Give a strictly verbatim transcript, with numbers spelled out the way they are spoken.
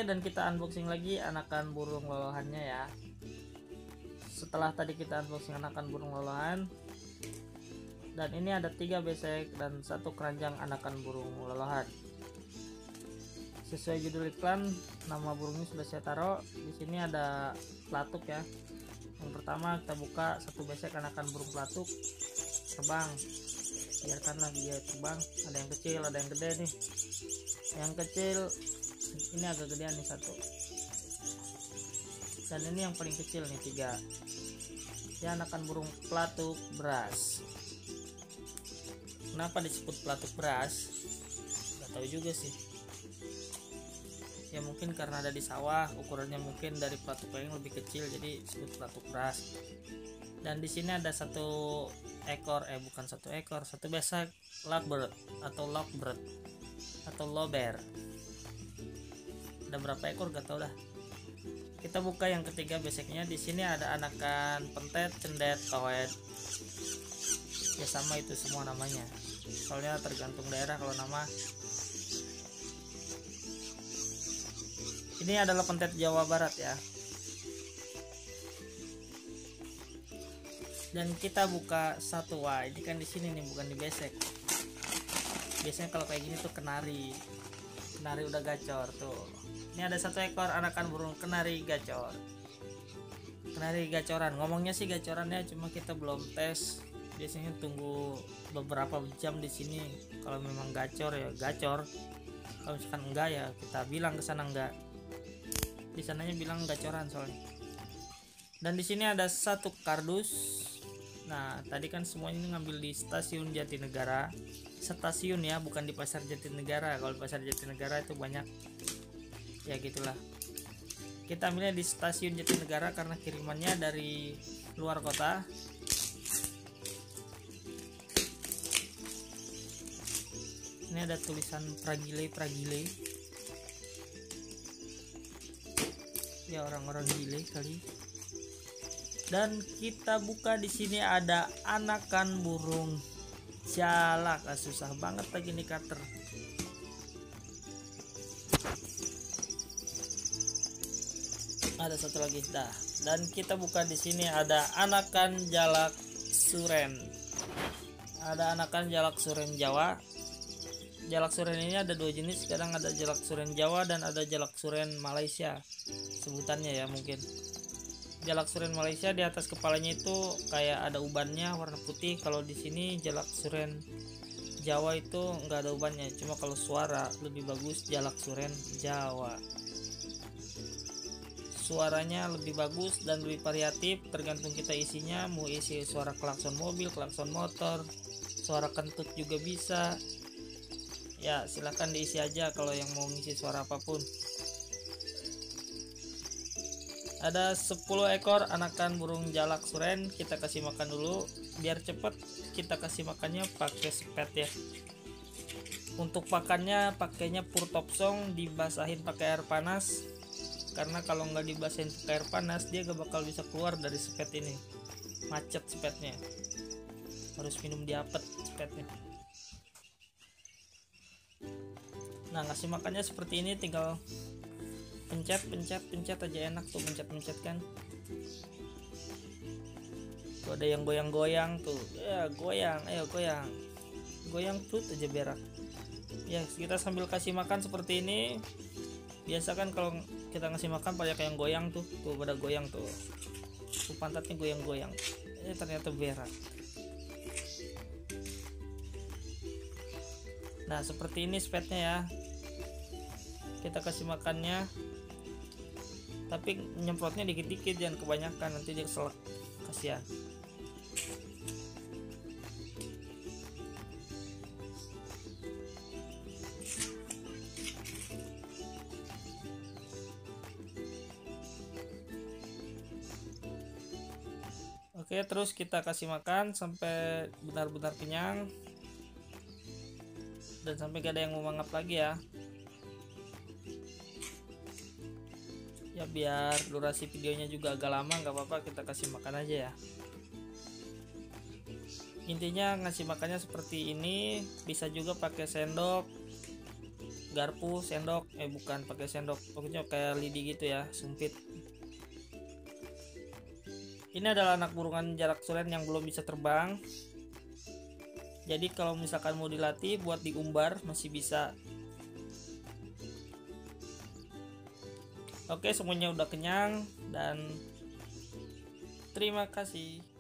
Oke, dan kita unboxing lagi anakan burung lolohannya ya. Setelah tadi kita unboxing anakan burung lolohan, dan ini ada tiga besek dan satu keranjang anakan burung lolohan. Sesuai judul iklan, nama burungnya sudah saya taruh. Di sini ada pelatuk ya. Yang pertama kita buka satu besek anakan burung pelatuk terbang. Biarkanlah dia terbang. Ada yang kecil, ada yang gede nih. Yang kecil ini agak gedean nih satu, dan ini yang paling kecil nih tiga. Ya, anakan burung pelatuk beras. Kenapa disebut pelatuk beras? Gak tahu juga sih. Ya mungkin karena ada di sawah, ukurannya mungkin dari pelatuk lain lebih kecil, jadi disebut pelatuk beras. Dan di sini ada satu ekor, eh bukan satu ekor, satu besek lovebird atau lovebird atau lober. Ada berapa ekor gak tau dah. Kita buka yang ketiga beseknya. Di sini ada anakan pentet, cendet, toed. Ya sama itu semua namanya. Soalnya tergantung daerah kalau nama. Ini adalah pentet Jawa Barat ya. Dan kita buka satu, wah ini kan di sini nih, bukan di besek. Biasanya kalau kayak gini tuh kenari. Kenari udah gacor tuh. Ini ada satu ekor anakan burung kenari gacor. Kenari gacoran. Ngomongnya sih gacorannya, cuma kita belum tes. Biasanya tunggu beberapa jam di sini. Kalau memang gacor ya gacor. Kalau misalkan enggak ya kita bilang ke sana enggak. Di sananya bilang gacoran soalnya. Dan di sini ada satu kardus. Nah, tadi kan semuanya ini ngambil di stasiun Jatinegara. Stasiun ya, bukan di pasar Jatinegara. Kalau pasar Jatinegara itu banyak, ya gitulah. Kita ambilnya di stasiun Jatinegara karena kirimannya dari luar kota. Ini ada tulisan Pragile Pragile. Ya orang-orang gile kali. Dan kita buka, di sini ada anakan burung jalak. Ah, susah banget lagi nih cutter. Ada satu lagi dah. Dan kita buka, di sini ada anakan jalak suren. Ada anakan jalak suren Jawa. Jalak suren ini ada dua jenis. Kadang ada jalak suren Jawa dan ada jalak suren Malaysia. Sebutannya ya mungkin. Jalak suren Malaysia di atas kepalanya itu kayak ada ubannya warna putih. Kalau di sini jalak suren Jawa itu nggak ada ubannya. Cuma kalau suara lebih bagus jalak suren Jawa. Suaranya lebih bagus dan lebih variatif, tergantung kita isinya. Mau isi suara klakson mobil, klakson motor, suara kentut juga bisa. Ya silahkan diisi aja kalau yang mau ngisi suara apapun. Ada sepuluh ekor anakan burung jalak suren. Kita kasih makan dulu biar cepet. Kita kasih makannya pakai sepet ya. Untuk pakannya pakainya pur topsong, dibasahin pakai air panas. Karena kalau nggak dibasahin pakai air panas dia gak bakal bisa keluar dari sepet ini. Macet sepetnya. Harus minum diapet sepetnya. Nah, ngasih makannya seperti ini, tinggal pencet pencet pencet aja, enak tuh pencet pencet kan. Tuh ada yang goyang-goyang tuh, ya goyang, ayo goyang goyang perut aja berak ya. Kita sambil kasih makan seperti ini. Biasa kan kalau kita ngasih makan pada kayak yang goyang tuh, tuh pada goyang tuh, tuh pantatnya goyang-goyang. Eh ternyata berak. Nah seperti ini spetnya ya. Kita kasih makannya, tapi nyemprotnya dikit-dikit, jangan kebanyakan, nanti dia keselak, kasihan. Oke, terus kita kasih makan sampai benar-benar kenyang dan sampai gak ada yang mau mangap lagi ya. Ya biar durasi videonya juga agak lama, nggak apa-apa, kita kasih makan aja ya. Intinya ngasih makannya seperti ini. Bisa juga pakai sendok garpu, sendok, eh bukan pakai sendok, pokoknya kayak lidi gitu ya, sempit. Ini adalah anak burungan jarak sulen yang belum bisa terbang. Jadi kalau misalkan mau dilatih buat diumbar masih bisa. Oke, semuanya udah kenyang dan terima kasih.